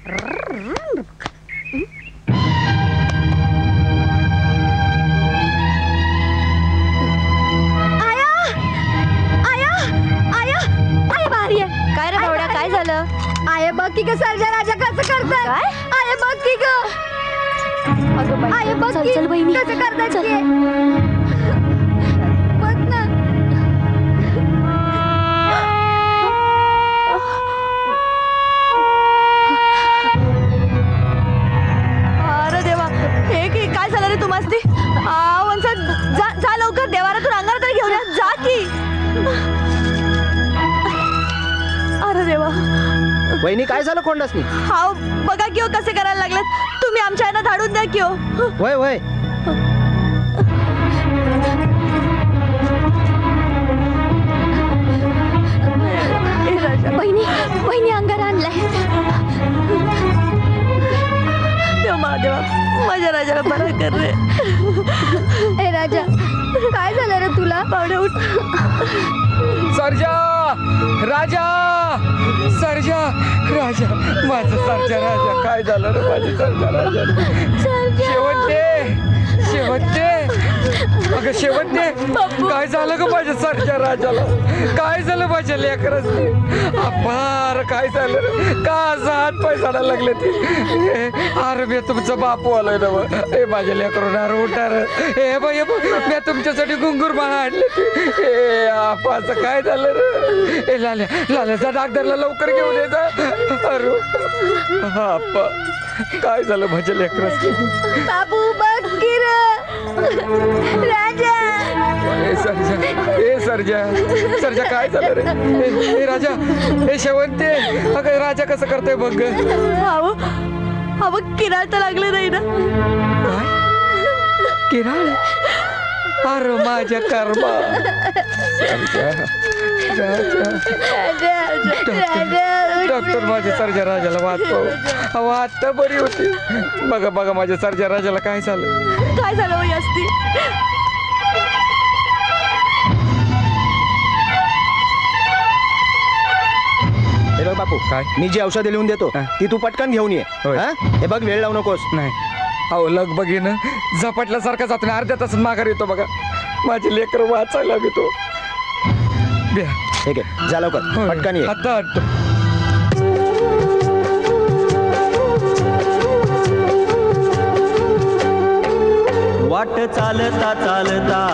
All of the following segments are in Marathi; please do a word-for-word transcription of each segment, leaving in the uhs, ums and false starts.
काय झालं? आय बघ की ग सर्जा राजा कसं करतात. आय बघ की ग. आय बघ की कसं करतात. बघ ना. अरे देवा, हे की काय झालं रे? तू मस्ती वंशा, जा जा लवकर देवारातून अंगार तरी घेऊन या. जा की. अरे देवा. वहिनी काय झालं कोंडासनी? हाव बघा किओ कसे करायला लागलेत. तुम्ही आमच्या यांना धाडून द्या किओ. वय वय. वहिनी वहिनी अंगार आणलाय. देव महादेवा, माझ्या राजाला बरा कर रे. ए राजा, काय झालं रे तुला? पावडे उठ. सर्जा राजा, सर्जा राजा, माझं सर्जा राजा. काय झालं रे माझं सर्जा राजा? शेवंते, शेवंते, अगं शेवंते, काय झालं ग माझ्या सर्जा राजाला? काय झालं माझ्या लेकरासनी? अपार काय झालं रे? का हात पाय झाडायला लागले ते? अरे मी तुमचं बापू आलोय ना. ए माझ्या लेकरून अरे उठार. ए बाई मी तुमच्यासाठी घुंगूर बाळा आणले. ए आपाचं काय झालं रे? ए लाल्या लाल्या जा डॉक्टरला लवकर घेऊन ये जा. अरे आपा काय झालं माझ्या लेकरासनी? बाबू बघ की रे. राजा. ए सर्जा, ए सर्जा, सर्जा काय झालं रे? ए राजा, ए शेवंते, अगं राजा कसं करतोय बघ. अहो अहो किराळ तर लागले नाही ना? काय किराळ? अरे माझ्या कर्मा. डॉक्टर माझ्या सर्जा राजाला वाट पाहू. वाट बरी होती. बघा बघा माझ्या सर्जा राजाला काय झालं? काय झालं हो असती? बापू काय मी जी औषधे लिहून देतो ती तू पटकन घेऊन ये. हे बघ वेळ लावू नकोस. नाही अहो लग बघीन झपाटल्यासारखा जातो ना. अर्ध्या तासात माघार येतो बघा. माझे लेकर वाचायला घेतो. ठीक आहे जा लवकर पटकन ये. आता वाट चालता चालता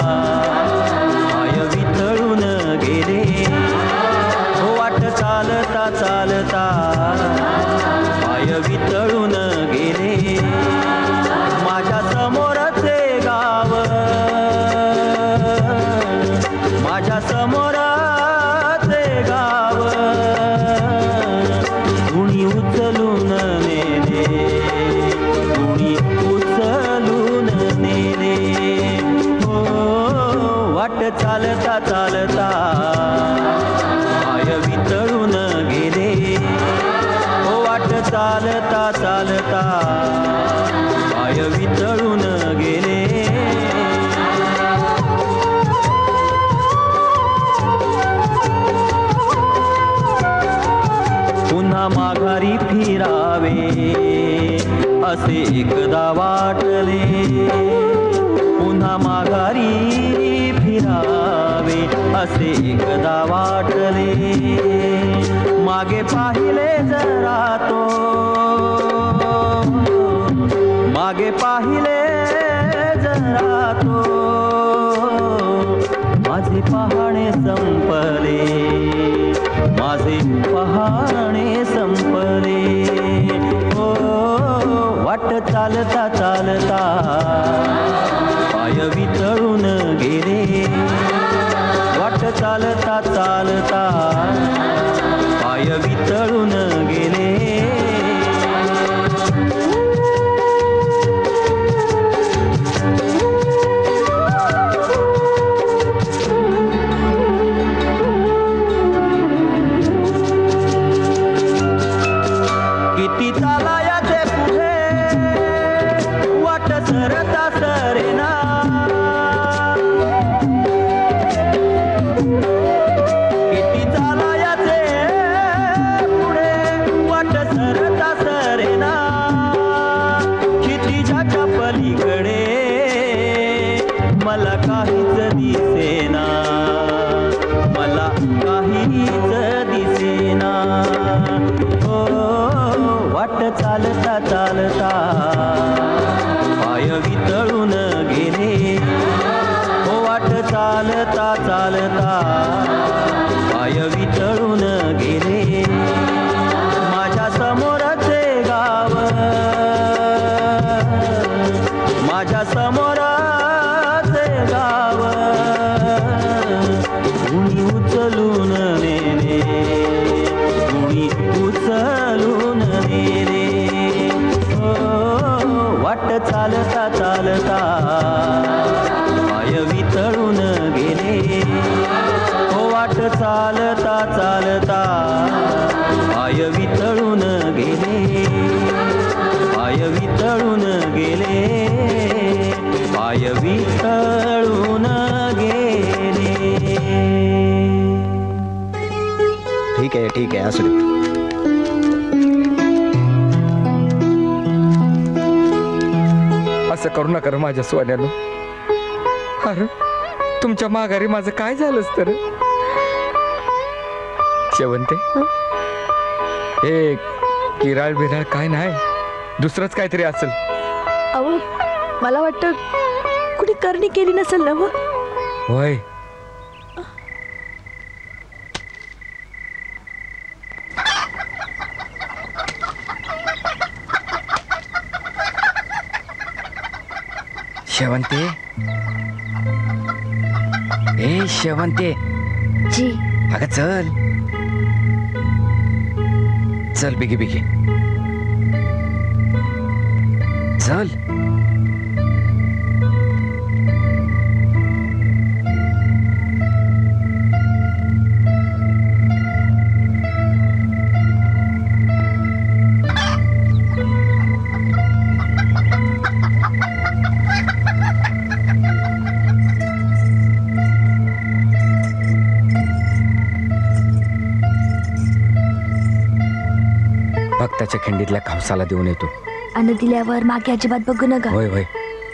पाय वितळून गेले. वाट चालता चालता पाय वितळून गेले. माझ्या समोरचे गाव, माझ्या समोरचे गाव कुणी उचलून नेले, कुणी उचलून नेले. हो वाट चालता चालता पाय वितळून गेले. हो वाट चालता चालता पाय वितळून गेले. पुन्हा माघारी फिरावे असे एकदा वाटले. पुन्हा माघारी फिरावे असे एकदा वाटले. मागे पाहिले जरा तो, मागे पाहिले जरा तो. माझे पहाणे संपले, माझे पहाणे संपले. हो वाट चालता चालता पाय वितळून गेले. वाट चालता चालता पाय वितळून गेले. वाट चालता चालता पाय वितळून गेले हो वाट चालता चालता पाय वितळून गेले माझ्या समोरचे गाव माझ्या समोरचे गाव कुणी उचलून नेले कुणी उचलून नेले हो वाट चालता चालता पाय वितळून गेले हो वाट चालता चालता पाय वितळून गेले पाय वितळून गेले पाय वितळून गेले ठीक आहे ठीक आहे असू दे. असं करू नका रे माझ्या सोन्यानं. अरे तुमच्या माघारी माझं काय झालंच तर शेवंते हे किराळ बिराळ काय नाही दुसरंच काहीतरी असेल. अहो मला वाटतं कुणी करणी केली नसेल ना. होय शेवंते ए शेवंते जी अगं चल चल बिगी बिगी चल. भक्ताच्या खिंडीतल्या खावसाला देऊन येतो. अन्न दिल्यावर मागे अजिबात बघू नका. होय होय.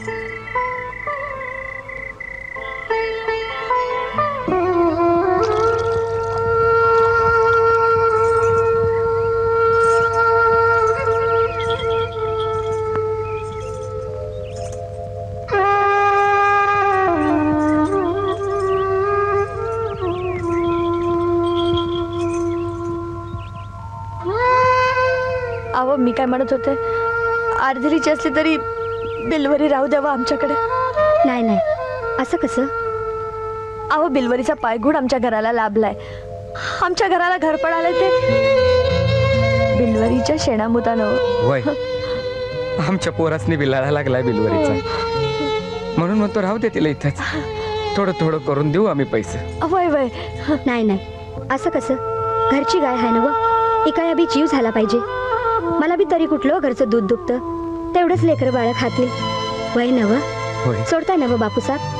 अहो मी काय म्हणत होते अर्धरीची असली तरी बिलवरी राहू द्यावा आमच्याकडे. नाही नाही असं कसं. अहो बिलवरीचा पायघुड आमच्या घराला लाभलाय. आमच्या घराला घर पडालंय ते बिलवरीच्या शेणामुतानं. होय आमच्या पोरासनी बिलाळा लागलाय बिलवरीचा म्हणून म्हणतो राहू दे तिला इथंच थोडं थोडं करून देऊ आम्ही पैसे. वय वय नाही नाही असं कसं. घरची गाय आहे ना व इकाया बी जीव झाला पाहिजे. मला बी तरी कुठलं घरचं दूध दुभतं तेवढंच लेकरं बाळ खातील. वय नव होय सोडताय नव बापूसाहेब.